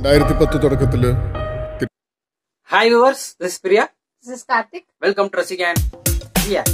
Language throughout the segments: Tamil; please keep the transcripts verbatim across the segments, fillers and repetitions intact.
twenty ten தொடக்கத்துல Hi viewers, this is Priya. This is Karthik. Welcome to Rasikan. Yeah.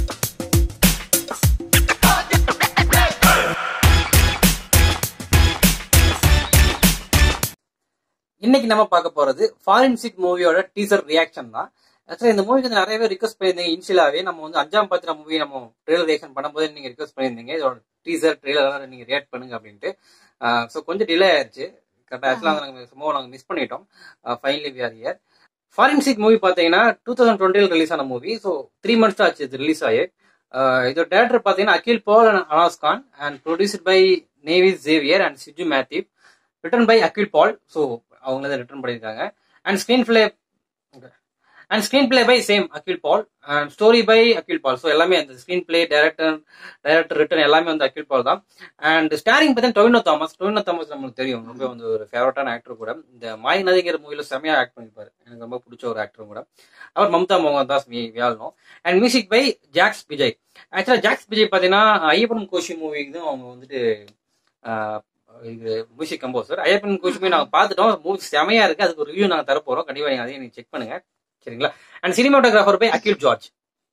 இன்னைக்கு நம்ம பார்க்க போறது ஃபாரன்சிக் மூவியோட டீசர் ரியாக்ஷன் தான். ஆக்சுவலி இந்த மூவிக்கு நிறைய பேர் ரிக்வஸ்ட் பண்ணியிருந்தீங்க. இனிஷியலாவே நம்ம வந்து அஞ்சாம் பாத்திர மூவி நம்ம ட்ரெய்லர் ரியாக்ஷன் பண்ணும்போது நீங்க ரிக்வஸ்ட் பண்ணியிருந்தீங்க இதோட டீசர் ட்ரெய்லர் நீங்க ரியாக்ட் பண்ணுங்க அப்படின்ட்டு. ஸோ கொஞ்சம் டிலே ஆயிடுச்சு. கரெக்டாக ஆக்சுவலாக நாங்கள் சும்மா நாங்கள் மிஸ் பண்ணிட்டோம். Finally we are here. Forensic movie பார்த்தீங்கன்னா டூ தௌசண்ட் டுவெண்ட்டில ரிலீஸ் ஆன மூவி. ஸோ த்ரீ மந்த்ஸ் ஆச்சு இது ரிலீஸ் ஆகி. இதோட டேரக்டர் பார்த்தீங்கன்னா Akhil Paul and Anas Khan and produced by Navis Xavier and Siju Mathew. Written by Akhil Paul. So அவங்க தான் ரிட்டர்ன் பண்ணியிருக்காங்க. And screenplay and screenplay by same Akhil Paul and story by Akhil Paul. So எல்லாமே அந்த screenplay director director written எல்லாமே வந்து அகில் பால் தான். அண்ட் ஸ்டாரிங் பார்த்தீங்கன்னா டொவினோ தாமஸ். டொவினோ தாமஸ் நம்மளுக்கு தெரியும், ரொம்ப வந்து ஒரு ஃபேவரட்டான ஆக்டர் கூட. இந்த மாய் நதிங்கிற மூவில செமையா ஆக்ட் பண்ணிருப்பாரு, எனக்கு ரொம்ப பிடிச்ச ஒரு ஆக்டர் கூட. அவர் மம்தா மோகன் தாஸ் வியாழனும். And music by Jakes Vijay. ஆக்சுவலா ஜாக்ஸ் விஜய் பார்த்தீங்கன்னா ஐயப்பன் கோஷி மூவிக்கு தான் அவங்க வந்துட்டு இது music composer. Ayyappan Koshi movie நாங்கள் பார்த்துட்டோம், மூவி செமையா இருக்கு. அதுக்கு ஒரு ரிவ்யூ நாங்கள் தரப்போறோம், கண்டிப்பா நீங்க அதையும் நீங்க செக் பண்ணுங்க, சரிங்களா? And cinematographer by Akhil George.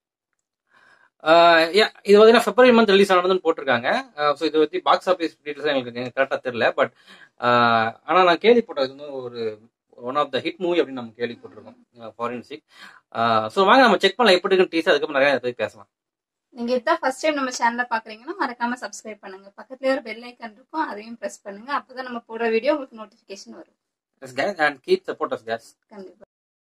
இது பார்த்தீங்கன்னா பிப்ரவரி மந்த் ரிலீஸ் ஆனதுன்னு போட்டிருக்காங்க. ஸோ இதை பற்றி பாக்ஸ் ஆஃபீஸ் டீட்டெயில்ஸ் எங்களுக்கு கரெக்டாக தெரியல. பட் ஆனால் நான் கேள்விப்பட்டது வந்து ஒரு one of the hit movie அப்படின்னு நம்ம கேள்விப்பட்டிருக்கோம் ஃபாரன்சிக். ஸோ வாங்க நம்ம செக் பண்ணலாம் எப்படி இருக்குன்னு டீசர், அதுக்கப்புறம் நிறைய பற்றி பேசலாம். நீங்க இதான் ஃபர்ஸ்ட் டைம் நம்ம சேனலை பாக்குறீங்கன்னா மறக்காம சப்ஸ்கிரைப் பண்ணுங்க. பக்கத்துல ஒரு பெல் ஐக்கான் இருக்கும், அதையும் பிரஸ் பண்ணுங்க. அப்பதான் நம்ம போடுற வீடியோ உங்களுக்கு நோட்டிபிகேஷன் வரும். Yes guys, and keep support us guys. கண்டிப்பா.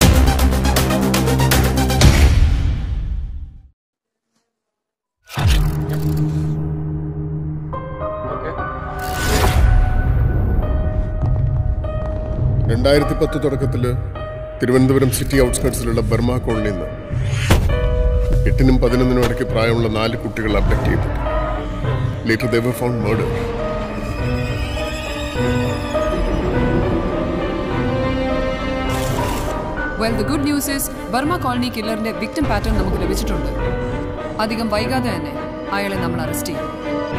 രണ്ടായിരത്തി പത്ത് തുടക്കത്തില് തിരുവനന്തപുരം സിറ്റി ഔട്ട്സ്കർട്സിലുള്ള ബർമ കോളനിയിൽ നിന്ന് എട്ടിനും പതിനൊന്നിനും ഇടയ്ക്ക് പ്രായമുള്ള നാല് കുട്ടികൾ അബ്ഡക്ട് ചെയ്തിട്ട് later they were found murder. Well, the good news is Burma Colony killerന്റെ victim pattern നമുക്ക് ലഭിച്ചിട്ടുണ്ട്. അധികം വൈകാതെ തന്നെ അയാളെ നമ്മൾ അറസ്റ്റ് ചെയ്യും.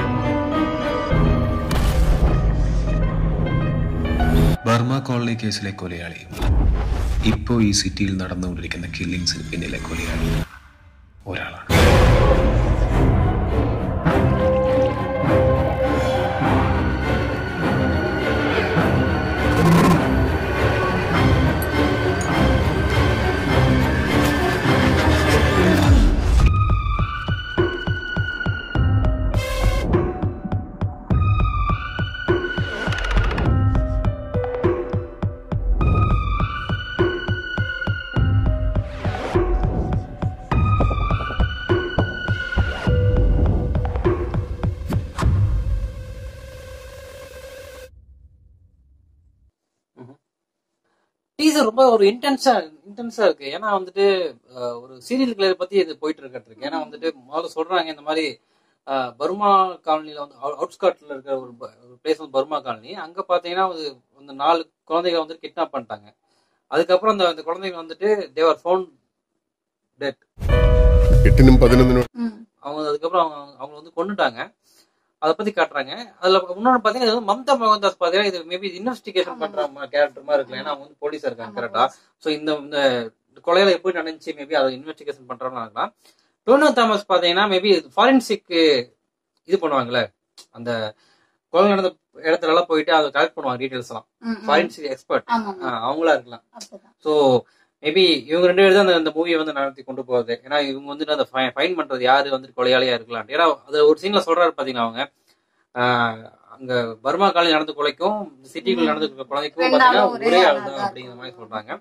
ബർമ കോളനി കേസിലെ കൊലയാളി ഇപ്പോൾ ഈ സിറ്റിയിൽ നടന്നുകൊണ്ടിരിക്കുന്ന കില്ലിങ്സിന് പിന്നിലെ കൊലയാളി ഒരാളാണ്. டீசர் ரொம்ப ஒரு இன்டென்ஸா இன்டென்ஸா இருக்கு. ஏன்னா வந்துட்டு ஒரு சீரியல் கிளர் பத்தி இது போயிட்டு இருக்கிறது. ஏன்னா வந்துட்டு முதல்ல சொல்றாங்க இந்த மாதிரி பர்மா காலனில வந்து அவுட்ஸ்கர்ட்ல இருக்கிற ஒரு பிளேஸ் வந்து பர்மா காலனி. அங்க பாத்தீங்கன்னா அந்த நாலு குழந்தைகளை வந்து கிட்னாப் பண்ணிட்டாங்க. அதுக்கப்புறம் அந்த அந்த குழந்தைங்க வந்துட்டு they were found dead. எட்டினும் பதினொன்னும் அவங்க அதுக்கப்புறம் அவங்க அவங்க வந்து கொண்டுட்டாங்க. அதை பத்தி காட்டுறாங்க. அதுல இன்னொன்னு பாத்தீங்கன்னா மம்தா மோகன் தாஸ் பாத்தீங்கன்னா இது மேபி இன்வெஸ்டிகேஷன் பண்ற கேரக்டர் மாதிரி இருக்கலாம். ஏன்னா அவங்க வந்து போலீஸா இருக்காங்க கரெக்டா. சோ இந்த கொலையில எப்படி நடந்துச்சு மேபி அதை இன்வெஸ்டிகேஷன் பண்றவங்க இருக்கலாம். டொவினோ தாமஸ் பாத்தீங்கன்னா மேபி ஃபாரன்சிக் இது பண்ணுவாங்கல்ல, அந்த கொலை நடந்த இடத்துல எல்லாம் போயிட்டு அதை கலெக்ட் பண்ணுவாங்க டீடைல்ஸ் எல்லாம். ஃபாரன்சிக் எக்ஸ்பர்ட் அவங்களா இருக்கலாம். சோ மேபி இவங்க ரெண்டு பேரும் தான் அந்த மூவியை வந்து நடத்தி கொண்டு போகுது. ஏன்னா இவங்க வந்துட்டு அந்த ஃபைன் பண்றது யாரு வந்து கொலையாளியா இருக்கலாம். ஏன்னா அது ஒரு சீன்ல சொல்றாரு பாத்தீங்கன்னா அவங்க அங்க பர்மா காலனி நடந்த கொலைக்கும் சிட்டிக்குள்ள நடந்த கொலைக்கும் பாத்தீங்கன்னா ஒரே ஆள் தான் அப்படிங்கிற மாதிரி சொல்றாங்க.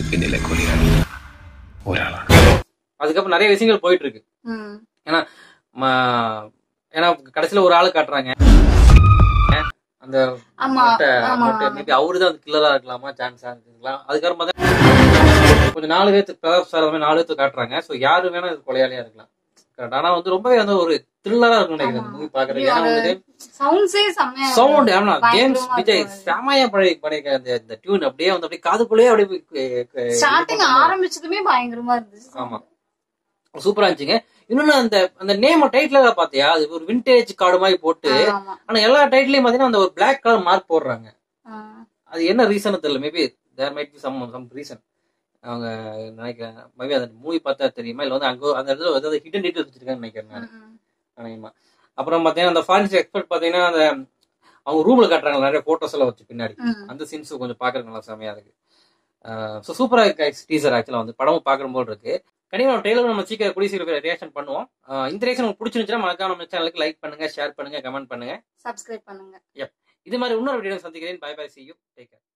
அதுக்கப்புறம் நிறைய விஷயங்கள் போயிட்டு இருக்கு. ஏன்னா ஏன்னா கடைசியில ஒரு ஆளு காட்டுறாங்க, அந்த மேபி அவருதான் அந்த கில்லரா இருக்கலாமா, சான்ஸா இருக்கலாம். அதுக்கப்புறம் பார்த்தா கொஞ்சம் நாலு பேர்த்து நாலு பேர்த்து காட்டுறாங்க. ஸோ யாரு வேணா இது கொலையாளியா இருக்கலாம். ஆனா வந்து ரொம்பவே வந்து ஒரு த்ரில்லரா இருக்கும் நினைக்கிறேன் மூவி பாக்குறது. ஏன்னா வந்து சவுண்ட் ஆனா ஜேம்ஸ் விஜய் செமையா படி பண்ணிருக்க அந்த டியூன் அப்படியே வந்து அப்படியே காதுக்குள்ளேயே அப்படியே ஆரம்பிச்சதுமே பயங்கரமா இருந்துச்சு. ஆமா, சூப்பரா இருந்துச்சுங்க. இன்னொன்னு அந்த அந்த நேம் டைட்டில பாத்தியா, அது ஒரு விண்டேஜ் கார்டு மாதிரி போட்டு, ஆனா எல்லா டைட்டிலையும் பாத்தீங்கன்னா அந்த ஒரு பிளாக் கலர் மார்க் போடுறாங்க. அது என்ன ரீசன் தெரியல, maybe there might be some some reason. அவங்க நினைக்கிறேன் மேபி அந்த மூவி பார்த்தா தெரியுமா, இல்லை வந்து அங்கே அந்த இடத்துல ஏதாவது ஹிடன் டீட்டெயில்ஸ் வச்சிருக்காங்கன்னு நினைக்கிறேன் நான் நினைக்குமா. அப்புறம் பார்த்தீங்கன்னா அந்த ஃபாரன்சிக் எக்ஸ்பர்ட் பார்த்தீங்கன்னா அந்த அவங்க ரூம்ல காட்டுறாங்க நிறைய போட்டோஸ் எல்லாம் வச்சு பின்னாடி, அந்த சீன்ஸ் கொஞ்சம் பாக்குறதுக்கு நல்லா செமையா இருக்கு. ஸோ சூப்பரா இருக்கு டீசர். ஆக்சுவலா வந்து படமும் பாக்குற போது இருக்கு. கண்டிப்பா ட்ரெய்லர் நம்ம சீக்கிரம் கூடிய சீக்கிரம் ரியாக்ஷன் பண்ணுவோம். இந்த ரியாக்ஷன் உங்களுக்கு பிடிச்சிருந்துச்சுன்னா மறக்காம நம்ம சேனலுக்கு லைக் பண்ணுங்க, ஷேர் பண்ணுங்க, கமெண்ட் பண்ணுங்க, சப்ஸ்கிரைப் பண்ணுங்க. இது மாதிரி இன்னொரு வீடியோ சந்திக்கிறேன். Bye bye, see you, take care.